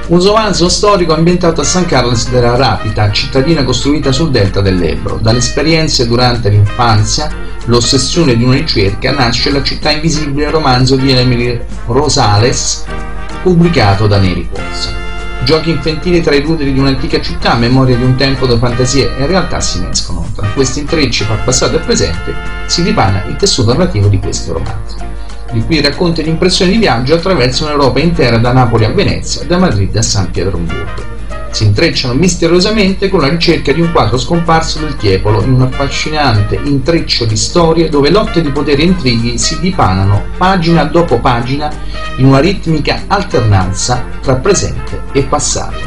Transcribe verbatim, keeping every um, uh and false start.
Un romanzo storico ambientato a San Carlos de la Rápita, cittadina costruita sul delta dell'Ebro. Dalle esperienze durante l'infanzia, l'ossessione di una ricerca, nasce La città invisibile, romanzo di Emily Rosales, pubblicato da Neri Corsa. Giochi infantili tra i ruderi di un'antica città, memoria di un tempo dove fantasia e realtà si mescolano. Tra questi intrecci fra passato e presente si dipana il tessuto narrativo di questo romanzo, di cui racconta le impressioni di viaggio attraverso un'Europa intera, da Napoli a Venezia, da Madrid a San Pietroburgo. Si intrecciano misteriosamente con la ricerca di un quadro scomparso del Tiepolo, in un affascinante intreccio di storie dove lotte di potere e intrighi si dipanano pagina dopo pagina in una ritmica alternanza tra presente e passato.